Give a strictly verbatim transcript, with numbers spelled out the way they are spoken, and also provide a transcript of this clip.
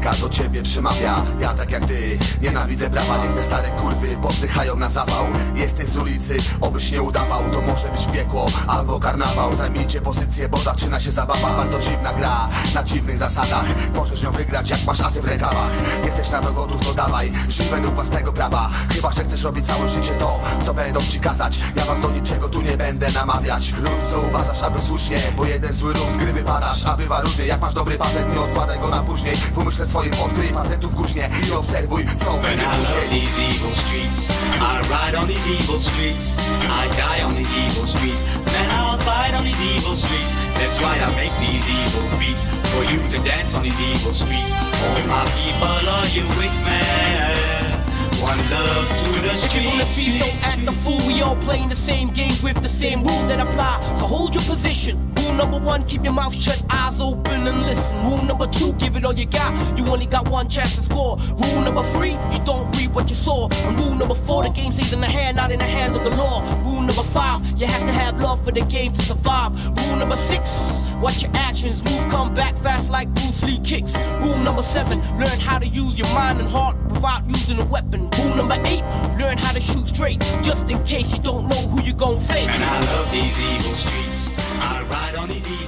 ręka do ciebie przemawia. Ja tak jak ty, nienawidzę prawa. Niech te stare kurwy pozdychają na zawał. Jesteś z ulicy, obyś nie udawał. To może być piekło albo karnawał. Zajmijcie pozycję, bo zaczyna się zabawa. Bardzo dziwna gra, na dziwnych zasadach. Możesz ją wygrać jak masz asy w rękawach. Jesteś na to gotów, to dawaj, żyj według własnego prawa. Chyba że chcesz robić całe życie to, co będą ci kazać. Ja was do niczego tu nie będę namawiać. Rób co uważasz, aby słusznie, bo jeden zły ruch z gry wypadasz. A bywa różnie, jak masz dobry patent, nie odkładaj go na później. W umyśle swoim odkryj patentów góźnie i obserwuj, co będzie później. I ride on these evil streets, I die on these evil streets. Man, I'll fight on these evil streets. That's why I make these evil beats, for you to dance on these evil streets. All my people, are you with me? One love to the streets. If you're from the streets, don't act the fool. We all playing the same game with the same rule that apply. So hold your position. Rule number one, keep your mouth shut, eyes open and listen. Rule number two, give it all you got. You only got one chance to score. Rule number three, you don't read what you saw. And rule number four, the game stays in the hand, not in the hands of the law. Rule number five, you have to have love for the game to survive. Rule number six, watch your actions, move, come back fast like Bruce Lee kicks. Rule number seven, learn how to use your mind and heart without using a weapon. Rule number eight, learn how to shoot straight, just in case you don't know who you're gonna face. And I love these evil streets, I ride on these evil